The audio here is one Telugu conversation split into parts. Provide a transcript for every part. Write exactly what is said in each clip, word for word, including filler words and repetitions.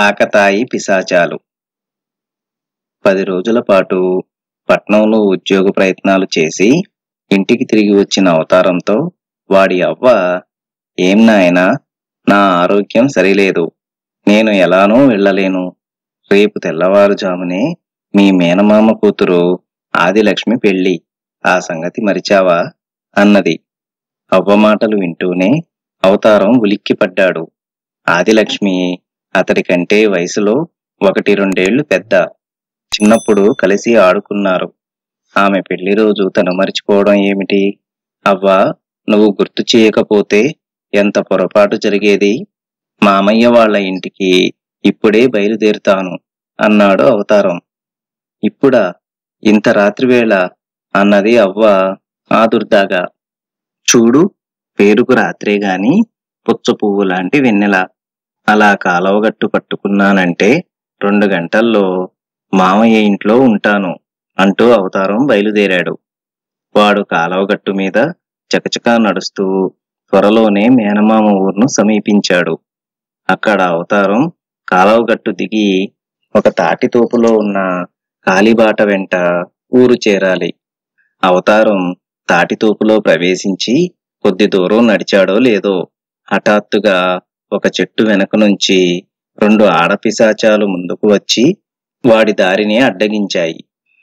ఆకతాయి పిశాచాలు. పది రోజుల పాటు పట్నంలో ఉద్యోగ ప్రయత్నాలు చేసి ఇంటికి తిరిగి వచ్చిన అవతారంతో వాడి అవ్వ, ఏం నాయనా, నా ఆరోగ్యం సరిలేదు, నేను ఎలానూ వెళ్ళలేను. రేపు తెల్లవారుజామునే మీ మేనమామ కూతురు ఆదిలక్ష్మి పెళ్ళి, ఆ సంగతి మరిచావా అన్నది. అవ్వ మాటలు వింటూనే అవతారం ఉలిక్కిపడ్డాడు. ఆదిలక్ష్మి అతడి కంటే వయసులో ఒకటి రెండేళ్లు పెద్ద. చిన్నప్పుడు కలిసి ఆడుకున్నారు. ఆమె పెళ్లి రోజు తను మరిచిపోవడం ఏమిటి? అవ్వా, నువ్వు గుర్తు చేయకపోతే ఎంత పొరపాటు జరిగేది. మామయ్య వాళ్ళ ఇంటికి ఇప్పుడే బయలుదేరుతాను అన్నాడు అవతారం. ఇప్పుడా? ఇంత రాత్రివేళ అన్నది అవ్వ ఆదుర్దాగా. చూడు, పేరుకు రాత్రే గాని పుచ్చ పువ్వు లాంటి వెన్నెల. అలా కాలవగట్టు పట్టుకున్నానంటే రెండు గంటల్లో మామయ్య ఇంట్లో ఉంటాను అంటూ అవతారం బయలుదేరాడు. వాడు కాలవగట్టు మీద చకచకా నడుస్తూ త్వరలోనే మేనమామ ఊరును సమీపించాడు. అక్కడ అవతారం కాలవగట్టు దిగి ఒక తాటితోపులో ఉన్న కాలిబాట వెంట ఊరు చేరాలి. అవతారం తాటితోపులో ప్రవేశించి కొద్ది దూరం నడిచాడో లేదో, హఠాత్తుగా ఒక చెట్టు వెనక నుంచి రెండు ఆడపిశాచాలు ముందుకు వచ్చి వాడి దారిని అడ్డగించాయి.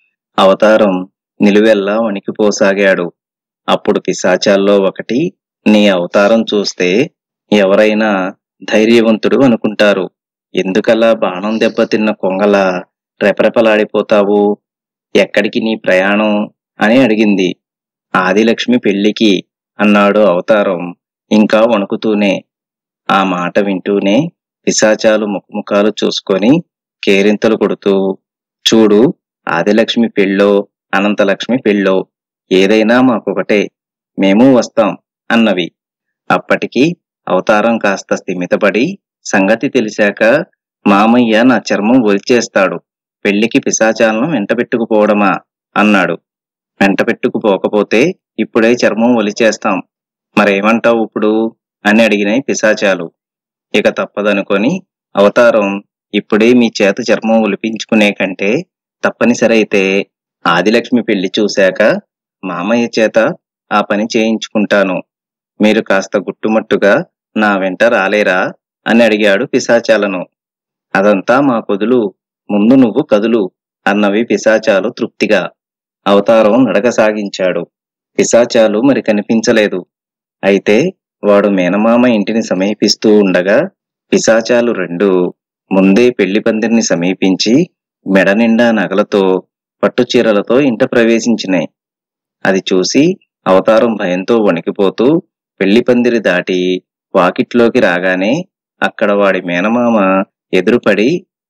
అవతారం నిలువెల్లా వణికిపోసాగాడు. అప్పుడు పిశాచాల్లో ఒకటి, నీ అవతారం చూస్తే ఎవరైనా ధైర్యవంతుడు అనుకుంటారు, ఎందుకలా బాణం దెబ్బతిన్న కొంగలా రెపరెపలాడిపోతావు? ఎక్కడికి నీ ప్రయాణం అని అడిగింది. ఆదిలక్ష్మి పెళ్లికి అన్నాడు అవతారం ఇంకా వణుకుతూనే. ఆ మాట వింటూనే పిశాచాలు ముఖముఖాలు చూసుకొని కేరింతలు కొడుతూ, చూడు, ఆదిలక్ష్మి పెళ్ళో అనంతలక్ష్మి పెళ్ళో ఏదైనా మాకొకటే, మేము వస్తాం అన్నవి. అప్పటికి అవతారం కాస్త స్థిమితపడి, సంగతి తెలిసాక మామయ్య నా చర్మం ఒలిచేస్తాడు, పెళ్లికి పిశాచాలను వెంటబెట్టుకుపోవడమా అన్నాడు. వెంటబెట్టుకుపోకపోతే ఇప్పుడే చర్మం ఒలిచేస్తాం, మరేమంటావు ఇప్పుడు అని అడిగినాయి పిశాచాలు. ఇక తప్పదనుకొని అవతారం, ఇప్పుడే మీ చేత చర్మం ఒలిపించుకునే కంటే తప్పనిసరి అయితే ఆదిలక్ష్మి పెళ్లి చూశాక మామయ్య చేత ఆ పని చేయించుకుంటాను, మీరు కాస్త గుట్టుమట్టుగా నా వెంట రాలేరా అని అడిగాడు పిశాచాలను. అదంతా మా కొదులు, ముందు నువ్వు కదులు అన్నవి పిశాచాలు తృప్తిగా. అవతారం నడక సాగించాడు. పిశాచాలు మరి కనిపించలేదు. అయితే వాడు మేనమామ ఇంటిని సమీపిస్తూ ఉండగా పిశాచాలు రెండు ముందే పెళ్లి పందిరిని సమీపించి మెడ నిండా నగలతో పట్టుచీరలతో ఇంట ప్రవేశించినాయి. అది చూసి అవతారం భయంతో వణికిపోతూ పెళ్లి పందిరి దాటి వాకిట్లోకి రాగానే అక్కడ వాడి మేనమామ ఎదురుపడి,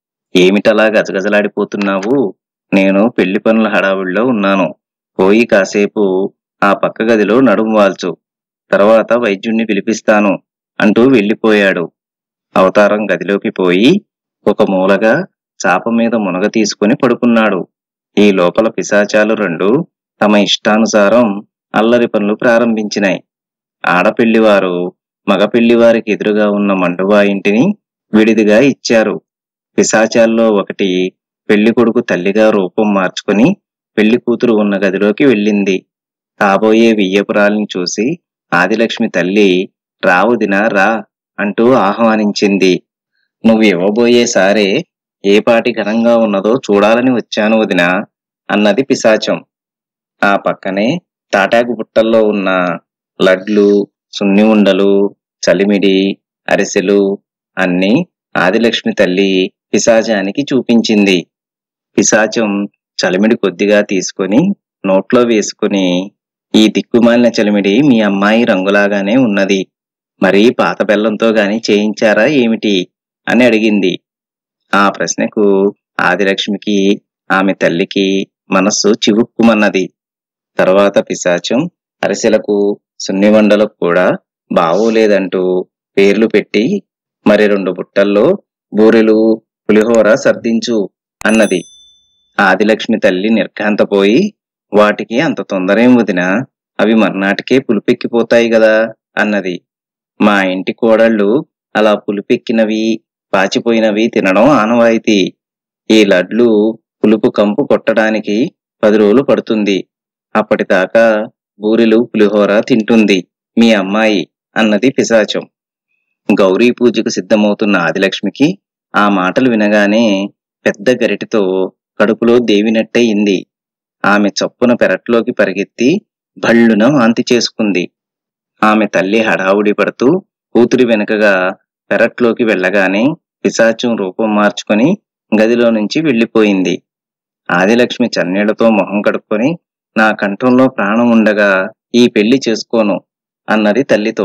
ఏమిటలా గజగజలాడిపోతున్నావు? నేను పెళ్లి పనుల హడావుడిలో ఉన్నాను, పోయి కాసేపు ఆ పక్క గదిలో నడుము వాల్చు, తర్వాత వైద్యుణ్ణి పిలిపిస్తాను అంటూ వెళ్ళిపోయాడు. అవతారం గదిలోకి పోయి ఒక మూలగా చాప మీద మునగ తీసుకుని పడుకున్నాడు. ఈ లోపల పిశాచాలు రెండు తమ ఇష్టానుసారం అల్లరి పనులు ప్రారంభించినాయి. ఆడపెళ్లివారు మగ పెళ్లివారికి ఎదురుగా ఉన్న మండువా ఇంటిని విడిదిగా ఇచ్చారు. పిశాచాల్లో ఒకటి పెళ్లి కొడుకు తల్లిగా రూపం మార్చుకుని పెళ్లి కూతురు ఉన్న గదిలోకి వెళ్ళింది. కాబోయే వియ్యపురాల్ని చూసి ఆదిలక్ష్మి తల్లి, రావుదినా రా అంటూ ఆహ్వానించింది. నువ్వు ఇవ్వబోయే సారే ఏ పాటి ఘనంగా ఉన్నదో చూడాలని వచ్చాను వదినా అన్నది పిశాచం. ఆ పక్కనే తాటాకు బుట్టల్లో ఉన్న లడ్లు, సున్ని ఉండలు, చలిమిడి, అరిసెలు అన్నీ ఆదిలక్ష్మి తల్లి పిశాచానికి చూపించింది. పిశాచం చలిమిడి కొద్దిగా తీసుకొని నోట్లో వేసుకుని, ఈ దిక్కుమాలిన చలిమిడి మీ అమ్మాయి రంగులాగానే ఉన్నది, మరీ పాత బెల్లంతో గాని చేయించారా ఏమిటి అని అడిగింది. ఆ ప్రశ్నకు ఆదిలక్ష్మికి ఆమె తల్లికి మనస్సు చివుక్కుమన్నది. తర్వాత పిశాచం అరిసెలకు సున్నివండలకు కూడా బావోలేదంటూ పేర్లు పెట్టి, మరి రెండు బుట్టల్లో బూరెలు పులిహోర సర్దించు అన్నది. ఆదిలక్ష్మి తల్లి నిర్ఘాంతపోయి, వాటికి అంత తొందరేం వదినా, అవి మర్నాటికే పులిపెక్కిపోతాయి గదా అన్నది. మా ఇంటి కోడళ్ళు అలా పులిపెక్కినవి పాచిపోయినవి తినడం ఆనవాయితీ. ఈ లడ్లు పులుపు కంపు కొట్టడానికి పది రోజులు పడుతుంది. అప్పటిదాకా బూరెలు పులిహోర తింటుంది మీ అమ్మాయి అన్నది పిశాచం. గౌరీ పూజకు సిద్ధమవుతున్న ఆదిలక్ష్మికి ఆ మాటలు వినగానే పెద్ద గరిటితో కడుపులో దేవినట్టయింది. ఆమె చప్పున పెరట్లోకి పరిగెత్తి భళ్ళున వాంతి చేసుకుంది. ఆమె తల్లి హడావుడి పడుతూ కూతురి వెనుకగా పెరట్లోకి వెళ్ళగానే పిశాచం రూపం మార్చుకొని గదిలో నుంచి వెళ్ళిపోయింది. ఆదిలక్ష్మి చన్నీళ్లతో మొహం కడుక్కొని, నా కంఠంలో ప్రాణం ఉండగా ఈ పెళ్లి చేసుకోను అన్నది తల్లితో.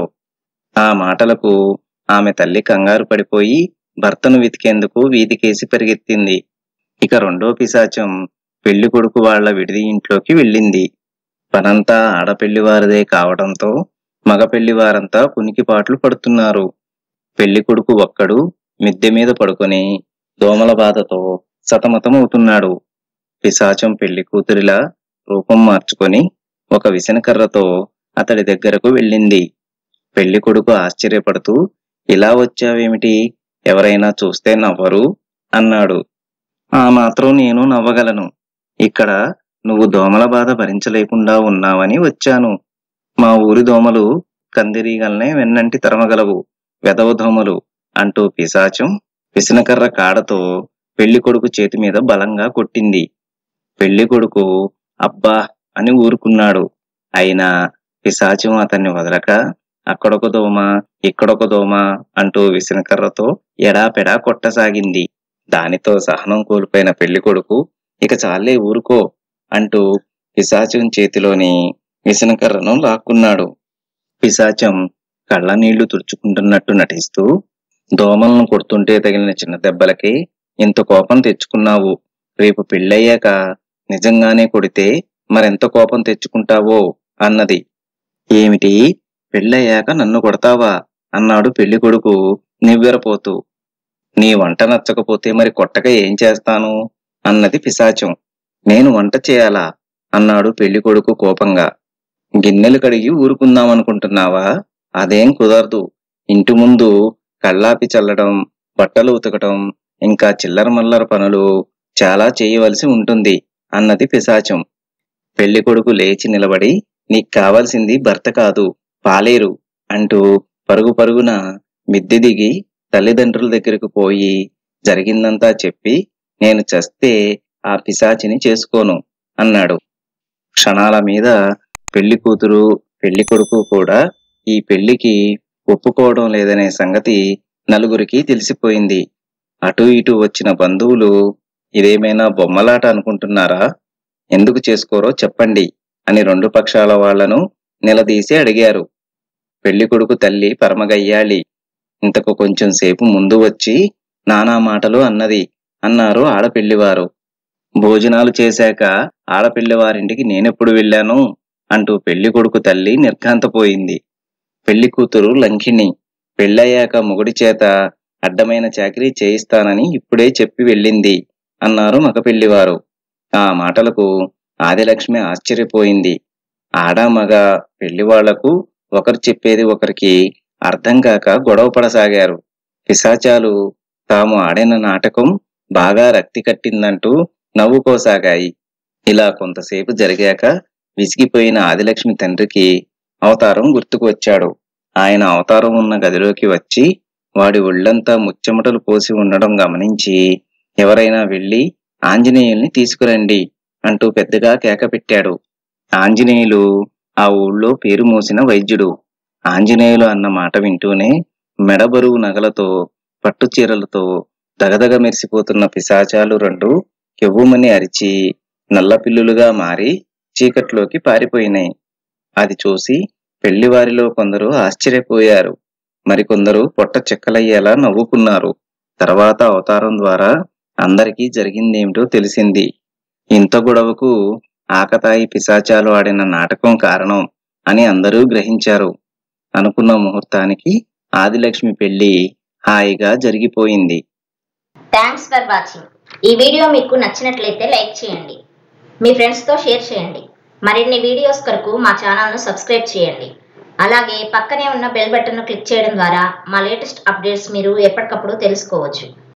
ఆ మాటలకు ఆమె తల్లి కంగారు పడిపోయి భర్తను వెతికేందుకు వీధికేసి పరిగెత్తింది. ఇక రెండో పిశాచం పెళ్లి కొడుకు వాళ్ల విడిది ఇంట్లోకి వెళ్ళింది. పనంతా ఆడపెళ్లివారిదే కావడంతో మగ పెళ్లివారంతా కునికిపాట్లు పడుతున్నారు. పెళ్లి కొడుకు ఒక్కడు మిద్దె మీద పడుకొని దోమల బాధతో సతమతమవుతున్నాడు. పిశాచం పెళ్లి కూతురిలా రూపం మార్చుకొని ఒక విసనకర్రతో అతడి దగ్గరకు వెళ్ళింది. పెళ్లి కొడుకు ఆశ్చర్యపడుతూ, ఇలా వచ్చావేమిటి, ఎవరైనా చూస్తే నవ్వరు అన్నాడు. ఆ మాత్రం నేను నవ్వగలను. ఇక్కడ నువ్వు దోమల బాధ భరించలేకుండా ఉన్నావని వచ్చాను. మా ఊరి దోమలు కందిరీగల్నే వెన్నంటి తరమగలవు, వెదవ దోమలు అంటూ పిశాచం విసనకర్ర కాడతో పెళ్లి కొడుకు చేతి మీద బలంగా కొట్టింది. పెళ్లి కొడుకు అబ్బా అని ఊరుకున్నాడు. అయినా పిశాచం అతన్ని వదలక అక్కడొక దోమ, ఇక్కడొక దోమ అంటూ విసనకర్రతో ఎడాపెడా కొట్టసాగింది. దానితో సహనం కోల్పోయిన పెళ్లి కొడుకు ఇక చాలే ఊరుకో అంటూ పిశాచం చేతిలోని విసనకర్రను లాక్కున్నాడు. పిశాచం కళ్ళ నీళ్లు తుడుచుకుంటున్నట్టు నటిస్తూ, దోమలను కొడుతుంటే తగిలిన చిన్న దెబ్బలకి ఇంత కోపం తెచ్చుకున్నావు. రేపు పెళ్ళయ్యాక నిజంగానే కొడితే మరెంత కోపం తెచ్చుకుంటావో అన్నది. ఏమిటి, పెళ్ళయ్యాక నన్ను కొడతావా అన్నాడు పెళ్లి కొడుకు నివ్వెరపోతూ. నీ వంట నచ్చకపోతే మరి కొట్టక ఏం చేస్తాను అన్నది పిశాచం. నేను వంట చేయాలా అన్నాడు పెళ్లి కొడుకు కోపంగా. గిన్నెలు కడిగి ఊరుకుందామనుకుంటున్నావా? అదేం కుదరదు. ఇంటి ముందు కళ్ళాపి చల్లడం, బట్టలు ఉతకటం, ఇంకా చిల్లర మల్లర పనులు చాలా చేయవలసి ఉంటుంది అన్నది పిశాచం. పెళ్లి కొడుకు లేచి నిలబడి, నీకు కావలసింది భర్త కాదు, పాలేరు అంటూ పరుగు పరుగున మిద్దె దిగి తల్లిదండ్రుల దగ్గరకు పోయి జరిగిందంతా చెప్పి, నేను చస్తే ఆ పిశాచిని చేసుకోను అన్నాడు. క్షణాల మీద పెళ్లి కూతురు పెళ్లి కొడుకు కూడా ఈ పెళ్లికి ఒప్పుకోవడం లేదనే సంగతి నలుగురికి తెలిసిపోయింది. అటు ఇటు వచ్చిన బంధువులు, ఇదేమైనా బొమ్మలాట అనుకుంటున్నారా, ఎందుకు చేసుకోరో చెప్పండి అని రెండు పక్షాల వాళ్లను నిలదీసి అడిగారు. పెళ్లి కొడుకు తల్లి పరమగయ్యాళి. ఇంతకు కొంచెం సేపు ముందు వచ్చి నానా మాటలు అన్నది అన్నారు ఆడపెళ్లివారు. భోజనాలు చేశాక ఆడపిల్లవారింటికి నేనెప్పుడు వెళ్ళాను అంటూ పెళ్లి కొడుకు తల్లి నిర్ఘాంతపోయింది. పెళ్లి కూతురు లంకిణి పెళ్ళయ్యాక మొగుడి చేత అడ్డమైన చాకిరీ చేయిస్తానని ఇప్పుడే చెప్పి వెళ్ళింది అన్నారు మగ పెళ్లివారు. ఆ మాటలకు ఆదిలక్ష్మి ఆశ్చర్యపోయింది. ఆడా మగ పెళ్లివాళ్లకు ఒకరు చెప్పేది ఒకరికి అర్థం కాక గొడవ పడసాగారు. పిశాచాలు తాము ఆడిన నాటకం బాగా రక్తి కట్టిందంటూ నవ్వుకోసాగాయి. ఇలా కొంతసేపు జరిగాక విసిగిపోయిన ఆదిలక్ష్మి తండ్రికి అవతారం గుర్తుకు వచ్చాడు. ఆయన అవతారం ఉన్న గదిలోకి వచ్చి వాడి ఒళ్లంతా ముచ్చెమటలు పోసి ఉండడం గమనించి, ఎవరైనా వెళ్లి ఆంజనేయుల్ని తీసుకురండి అంటూ పెద్దగా కేక పెట్టాడు. ఆంజనేయులు ఆ ఊళ్ళో పేరు మోసిన వైద్యుడు. ఆంజనేయులు అన్న మాట వింటూనే మెడబరువు నగలతో పట్టు చీరలతో దగదగ మెరిసిపోతున్న పిశాచాలు రెండు కెవ్వుమని అరిచి నల్లపిల్లులుగా మారి చీకట్లోకి పారిపోయినాయి. అది చూసి పెళ్లివారిలో కొందరు ఆశ్చర్యపోయారు, మరికొందరు పొట్ట చెక్కలయ్యేలా నవ్వుకున్నారు. తర్వాత అవతారం ద్వారా అందరికీ జరిగిందేమిటో తెలిసింది. ఇంత గొడవకు ఆకతాయి పిశాచాలు ఆడిన నాటకం కారణం అని అందరూ గ్రహించారు. అనుకున్న ముహూర్తానికి ఆదిలక్ష్మి పెళ్లి హాయిగా జరిగిపోయింది. Thanks for watching. ఈ వీడియో మీకు నచ్చినట్లయితే లైక్ చేయండి, మీ ఫ్రెండ్స్తో షేర్ చేయండి. మరిన్ని వీడియోస్ కొరకు మా ఛానల్ను సబ్స్క్రైబ్ చేయండి. అలాగే పక్కనే ఉన్న బెల్ బటన్ను క్లిక్ చేయడం ద్వారా మా లేటెస్ట్ అప్డేట్స్ మీరు ఎప్పటికప్పుడు తెలుసుకోవచ్చు.